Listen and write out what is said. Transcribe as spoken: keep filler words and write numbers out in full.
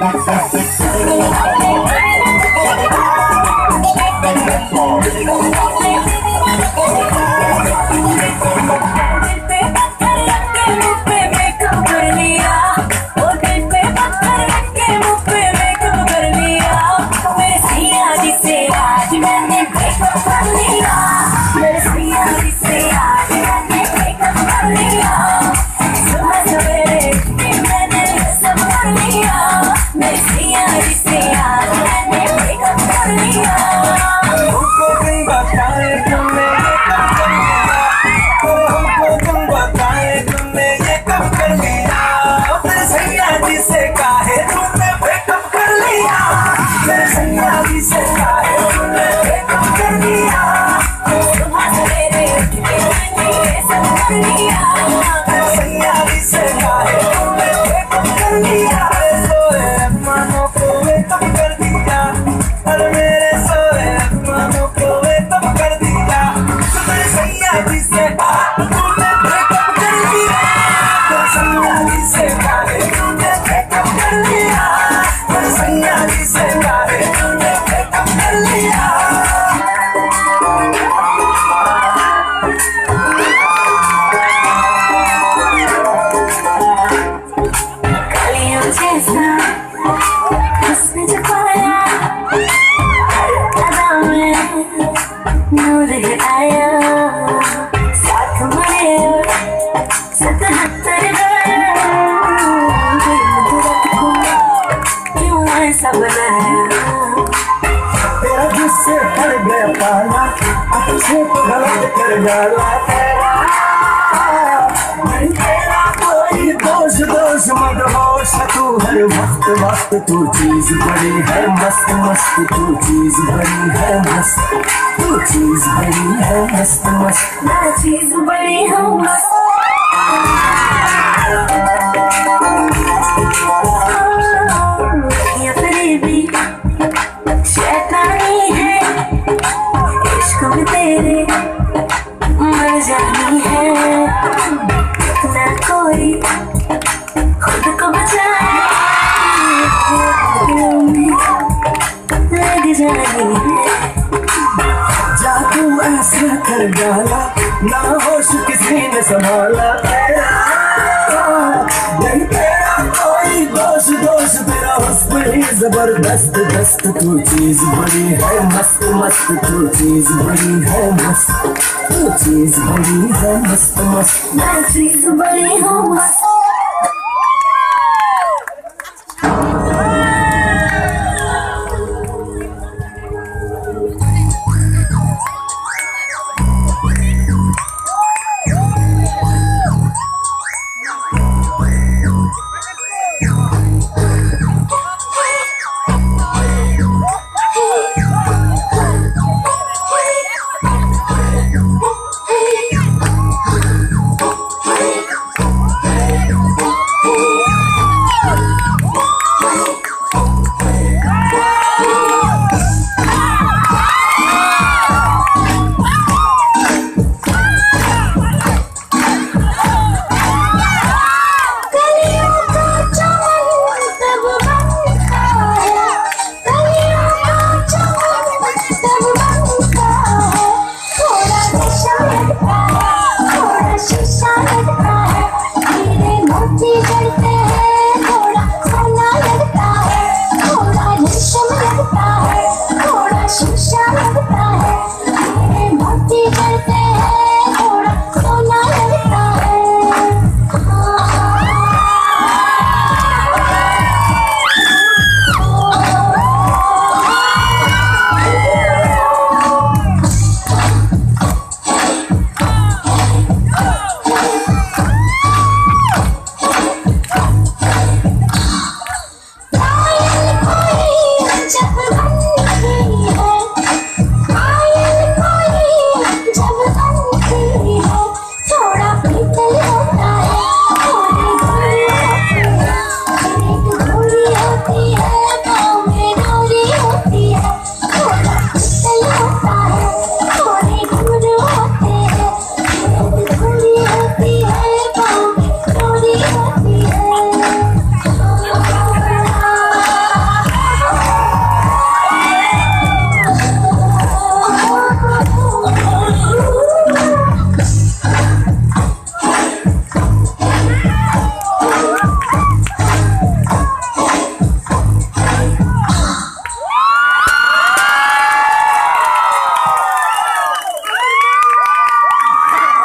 मस्त मस्त तू चीज बड़ी है, मस्त मस्त तू चीज बड़ी है, मस्त तू चीज बड़ी है, मस्त मस्त मैं चीज बड़ी हूँ मस्त। ये फरेबी शैतानी है, इश्क में तेरे मर जानी है, ना कोई खुद को बचाए लग जानी है। जादू ऐसा कर डाला, ना होश किसी ने संभाला तेरा, नहीं तेरा कोई दोष दोष तेरा हुस्न ही जबरदस्त दस्त तू चीज बड़ी है, मस्त मस्त तू चीज बड़ी है, मस्त तू चीज बड़ी है, मस्त मस्त मैं चीज बड़ी हूँ मस्त।